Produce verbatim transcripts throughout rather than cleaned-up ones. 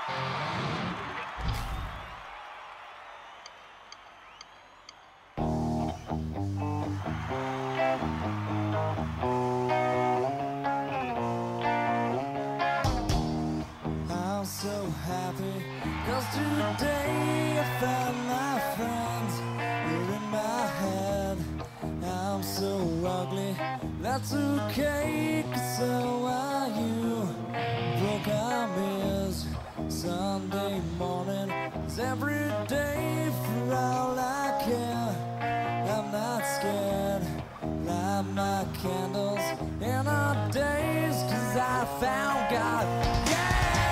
I'm so happy, 'cause today I found my friends. You're in my head. I'm so ugly, that's okay, 'cause so are you. Broke arm is Sunday morning, it's every day for all I care. I'm not scared, light my candles in our days, 'cause I found God. Yeah!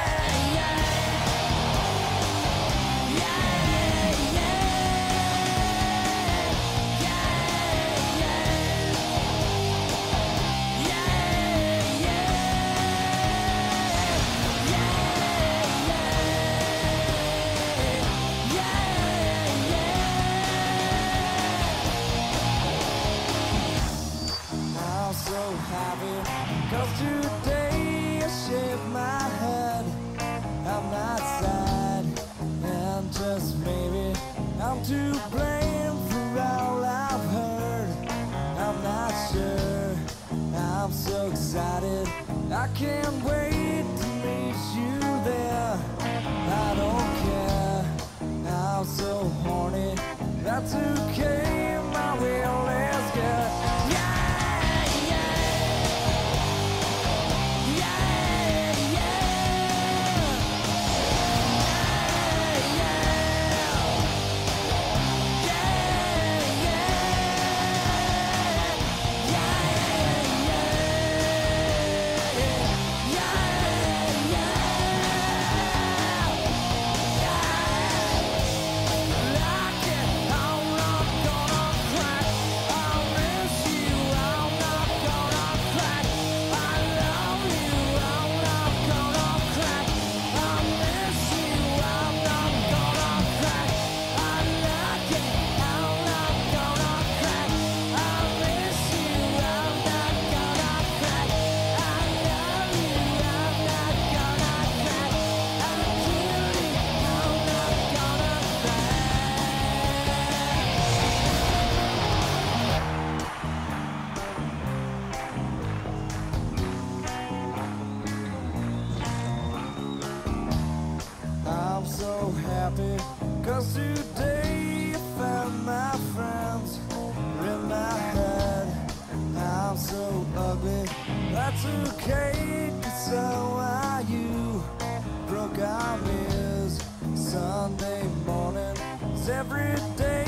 So happy, 'cause today I shave my head. I'm not sad, and just maybe I'm to blame for all I've heard. I'm not sure, I'm so excited, I can't wait to meet you there. I don't care, I'm so horny, that's okay, my will is good. Yeah! I'm so happy, 'cause today I found my friends. In my head, I'm so ugly, that's okay, 'cause so are you. Broke arm is Sunday morning, it's every day